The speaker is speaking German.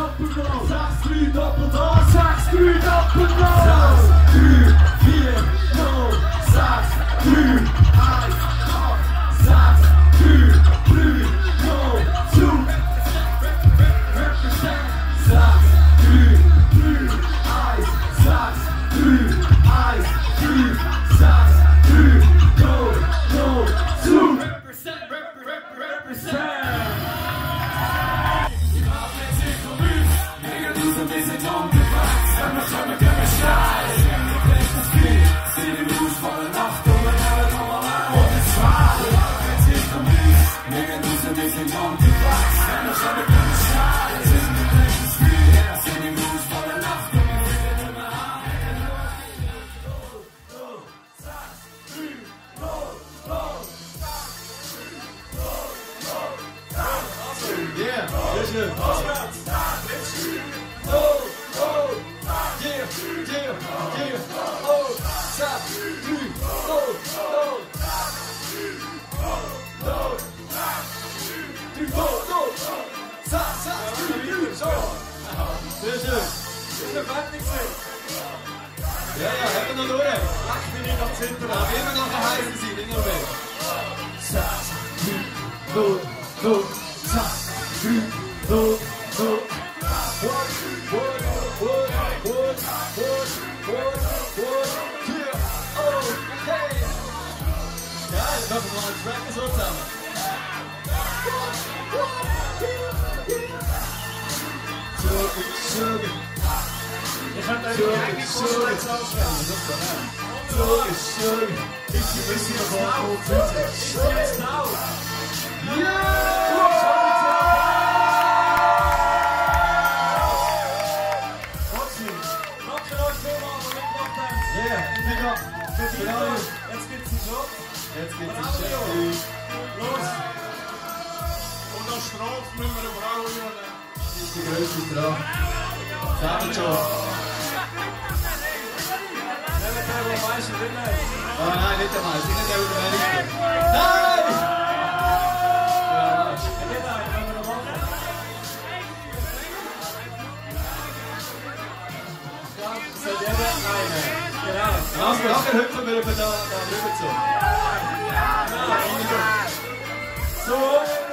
Doppelgas, 6-3 Doppelgas, 6-3 Doppelgas. 3, 4, 0, 6, 3, 1, 8, 6, 3, 3, 0, 2. Represent. 6, 3, 3, 1, 6, 3, 1, 3, 6, 3, go, go, 2. Represent, represent. Yeah, listen. Oh, oh, yeah, yeah, yeah. Oh, stop, three, oh, oh, oh, three, oh, stop, stop, three, so. Sehr schön. Ist wir fertig sind? Ja, ja, haben wir noch durch. Lass mich nicht am Zentrum. Ja, wie wir nachher heißen sind, nicht nur weg. Stop, three, go, go, stop. 3, 2, 1. Yeah, oh, hey. Geil, das machen wir mal als Track so zusammen. Sugar. Ich kann euch die eigene Vorschläge auswählen. Sugar. Ich weiß nicht, was jetzt genau. Yeah! Jetzt geht's einen Shot. Jetzt geht's einen Shot. Los! Und als Strafe müssen wir eine Frau holen. Das ist die grösste Strafe. Zusammen schon. Nehmen wir den Meister, nicht? Oh nein, nicht der Meister. Nicht der Meister. Nein! Ja, geht ein, wenn wir noch machen. Ja, das hat jeder einen. Genau. Nachher hüpfen wir über da rüber zu. So.